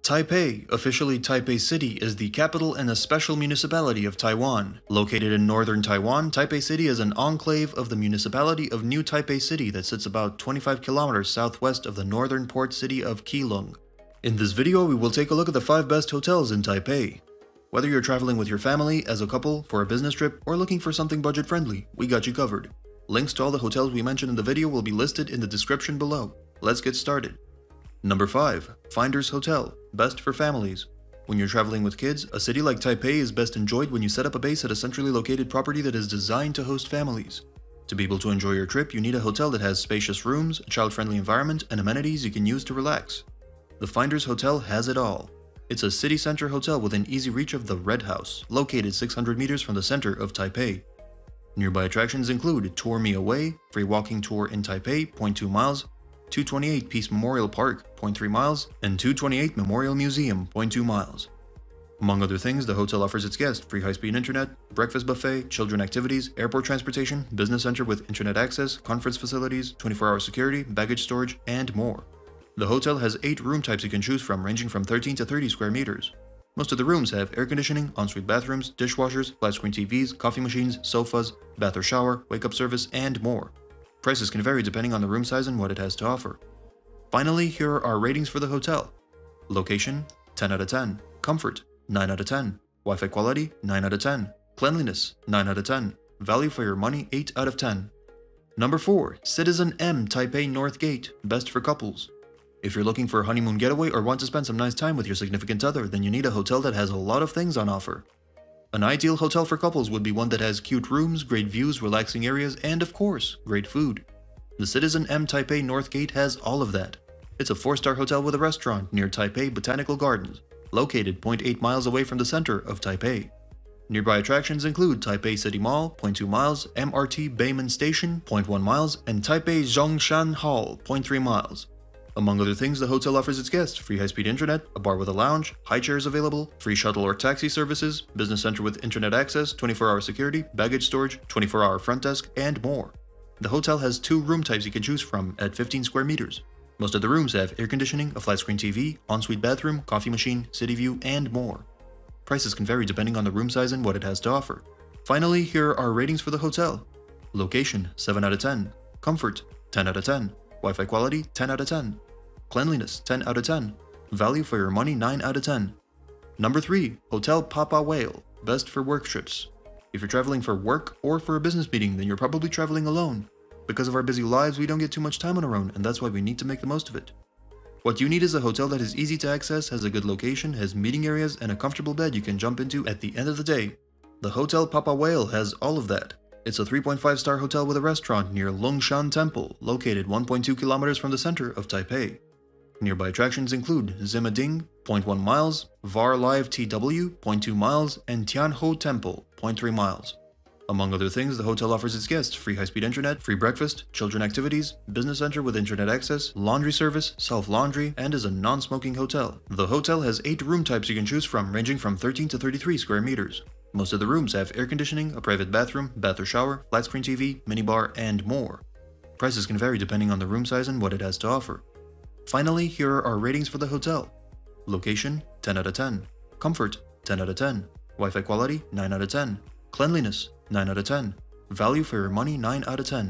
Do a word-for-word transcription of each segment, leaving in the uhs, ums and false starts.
Taipei, officially Taipei City, is the capital and a special municipality of Taiwan. Located in northern Taiwan, Taipei City is an enclave of the municipality of New Taipei City that sits about twenty-five kilometers southwest of the northern port city of Keelung. In this video, we will take a look at the five best hotels in Taipei. Whether you're traveling with your family, as a couple, for a business trip, or looking for something budget-friendly, we got you covered. Links to all the hotels we mentioned in the video will be listed in the description below. Let's get started. Number five. Finders Hotel. Best for families. When you're traveling with kids, a city like Taipei is best enjoyed when you set up a base at a centrally located property that is designed to host families. To be able to enjoy your trip, you need a hotel that has spacious rooms, a child-friendly environment, and amenities you can use to relax. The Finders Hotel has it all. It's a city center hotel within easy reach of the Red House, located six hundred meters from the center of Taipei. Nearby attractions include Tour Me Away, free walking tour in Taipei, zero point two miles, two twenty-eight Peace Memorial Park, zero point three miles, and two twenty-eight Memorial Museum, zero point two miles. Among other things, the hotel offers its guests free high-speed internet, breakfast buffet, children activities, airport transportation, business center with internet access, conference facilities, twenty-four hour security, baggage storage, and more. The hotel has eight room types you can choose from, ranging from thirteen to thirty square meters. Most of the rooms have air conditioning, ensuite bathrooms, dishwashers, flat-screen T Vs, coffee machines, sofas, bath or shower, wake-up service, and more. Prices can vary depending on the room size and what it has to offer. Finally, here are our ratings for the hotel. Location, ten out of ten. Comfort, nine out of ten. Wi-Fi quality, nine out of ten. Cleanliness, nine out of ten. Value for your money, eight out of ten. Number four. Citizen M Taipei North Gate. Best for couples. If you're looking for a honeymoon getaway or want to spend some nice time with your significant other, then you need a hotel that has a lot of things on offer. An ideal hotel for couples would be one that has cute rooms, great views, relaxing areas, and of course, great food. The Citizen M Taipei North Gate has all of that. It's a four star hotel with a restaurant near Taipei Botanical Gardens, located zero point eight miles away from the center of Taipei. Nearby attractions include Taipei City Mall, zero point two miles, M R T Beiman Station, zero point one miles, and Taipei Zhongshan Hall, zero point three miles. Among other things, the hotel offers its guests free high-speed internet, a bar with a lounge, high chairs available, free shuttle or taxi services, business center with internet access, twenty-four hour security, baggage storage, twenty-four hour front desk, and more. The hotel has two room types you can choose from at fifteen square meters. Most of the rooms have air conditioning, a flat-screen T V, ensuite bathroom, coffee machine, city view, and more. Prices can vary depending on the room size and what it has to offer. Finally, here are our ratings for the hotel. Location, seven out of ten. Comfort, ten out of ten. Wi-Fi quality, ten out of ten. Cleanliness, ten out of ten. Value for your money, nine out of ten. Number three. Hotel Papa Whale. Best for work trips. If you're traveling for work or for a business meeting, then you're probably traveling alone. Because of our busy lives, we don't get too much time on our own, and that's why we need to make the most of it. What you need is a hotel that is easy to access, has a good location, has meeting areas, and a comfortable bed you can jump into at the end of the day. The Hotel Papa Whale has all of that. It's a three point five star hotel with a restaurant near Longshan Temple, located one point two kilometers from the center of Taipei. Nearby attractions include Zimading, zero point one miles, Var Live T W, zero point two miles, and Tianho Temple, zero point three miles. Among other things, the hotel offers its guests free high-speed internet, free breakfast, children activities, business center with internet access, laundry service, self-laundry, and is a non-smoking hotel. The hotel has eight room types you can choose from, ranging from thirteen to thirty-three square meters. Most of the rooms have air conditioning, a private bathroom, bath or shower, flat-screen T V, minibar, and more. Prices can vary depending on the room size and what it has to offer. Finally, here are our ratings for the hotel. Location, ten out of ten. Comfort, ten out of ten. Wi-Fi quality, nine out of ten. Cleanliness, nine out of ten. Value for your money, nine out of ten.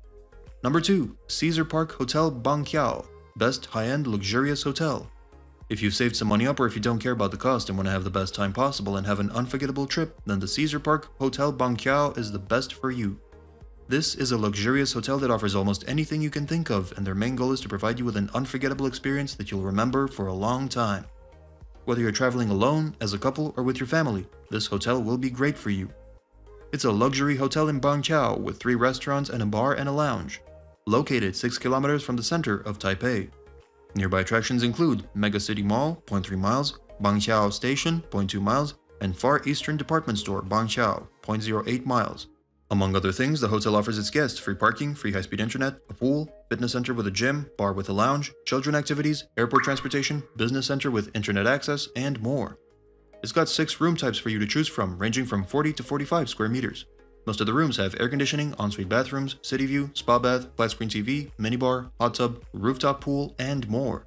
Number two. Caesar Park Hotel Bangqiao. Best high-end luxurious hotel. If you've saved some money up or if you don't care about the cost and want to have the best time possible and have an unforgettable trip, then the Caesar Park Hotel Bangqiao is the best for you. This is a luxurious hotel that offers almost anything you can think of, and their main goal is to provide you with an unforgettable experience that you'll remember for a long time. Whether you're traveling alone, as a couple, or with your family, this hotel will be great for you. It's a luxury hotel in Bangqiao with three restaurants and a bar and a lounge, located six kilometers from the center of Taipei. Nearby attractions include Mega City Mall, zero point three miles, Bangqiao Station, zero point two miles, and Far Eastern Department Store, Bangqiao, zero point zero eight miles. Among other things, the hotel offers its guests free parking, free high-speed internet, a pool, fitness center with a gym, bar with a lounge, children activities, airport transportation, business center with internet access, and more. It's got six room types for you to choose from, ranging from forty to forty-five square meters. Most of the rooms have air conditioning, ensuite bathrooms, city view, spa bath, flat screen T V, minibar, hot tub, rooftop pool, and more.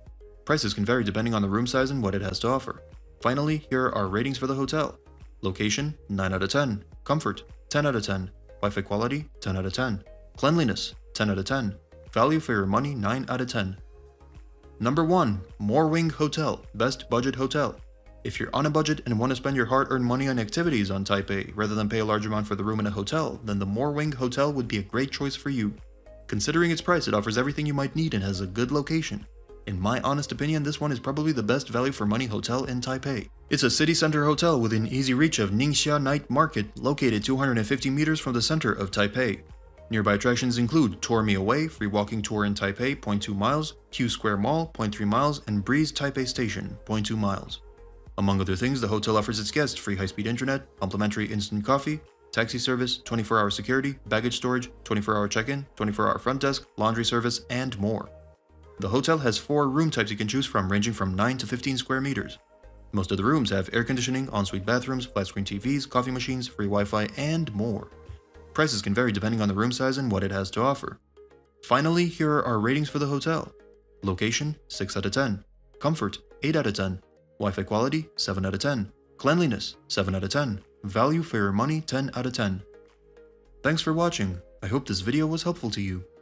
Prices can vary depending on the room size and what it has to offer. Finally, here are our ratings for the hotel. Location, nine out of ten. Comfort, ten out of ten. Wi-Fi quality, ten out of ten. Cleanliness, ten out of ten. Value for your money, nine out of ten. Number one. Moorwing Hotel, Best Budget Hotel. If you're on a budget and want to spend your hard-earned money on activities on Taipei rather than pay a large amount for the room in a hotel, then the Moorwing Hotel would be a great choice for you. Considering its price, it offers everything you might need and has a good location. In my honest opinion, this one is probably the best value for money hotel in Taipei. It's a city center hotel within easy reach of Ningxia Night Market, located two hundred fifty meters from the center of Taipei. Nearby attractions include Tour Me Away, free walking tour in Taipei, zero point two miles, Q Square Mall, zero point three miles, and Breeze Taipei Station, zero point two miles. Among other things, the hotel offers its guests free high-speed internet, complimentary instant coffee, taxi service, twenty-four hour security, baggage storage, twenty-four hour check-in, twenty-four hour front desk, laundry service, and more. The hotel has four room types you can choose from, ranging from nine to fifteen square meters. Most of the rooms have air conditioning, ensuite bathrooms, flat-screen T Vs, coffee machines, free Wi-Fi, and more. Prices can vary depending on the room size and what it has to offer. Finally, here are our ratings for the hotel. Location, six out of ten. Comfort, eight out of ten. Wi-Fi quality, seven out of ten. Cleanliness, seven out of ten. Value for your money, ten out of ten. Thanks for watching. I hope this video was helpful to you.